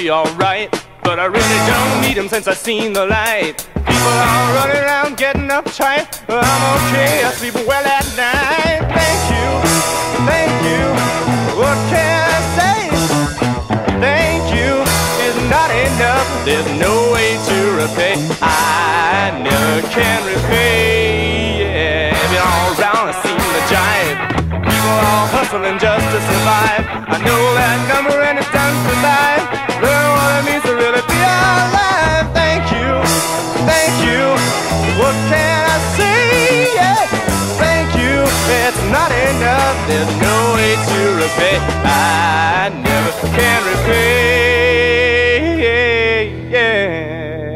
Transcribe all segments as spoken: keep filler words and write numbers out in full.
be alright, but I really don't need them since I seen the light. People are running around getting uptight, but I'm okay, I sleep well at night. Thank you, thank you, what can I say? Thank you is not enough, there's no way to repay. I never can repay, yeah. Been all around, I seen the jive. People all hustling just to survive. I know that number and it's done to life. Learn what it means to really be alive. Thank you, thank you, what can I say? Yeah. Thank you, it's not enough, there's no way to repay. I never can repay, yeah.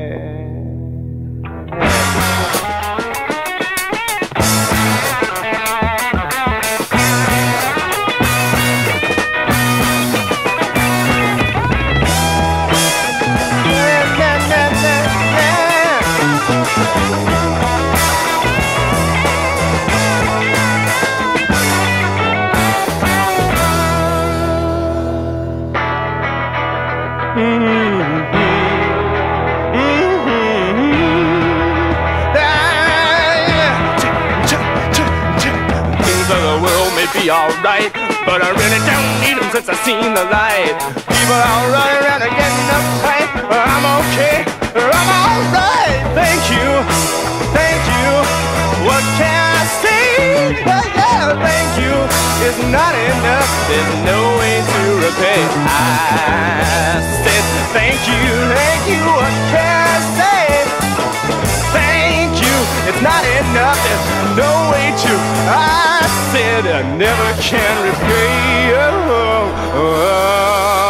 Be alright, but I really don't need them since I seen the light. People are running around and getting uptight, but I'm okay, I'm alright. Thank you, thank you, what can I say? Yeah, yeah, thank you, it's not enough, there's no way to repay. I said thank you, thank you, what can I say? Thank you, it's not enough, there's no way to. I said I never can repay. Oh, oh, oh.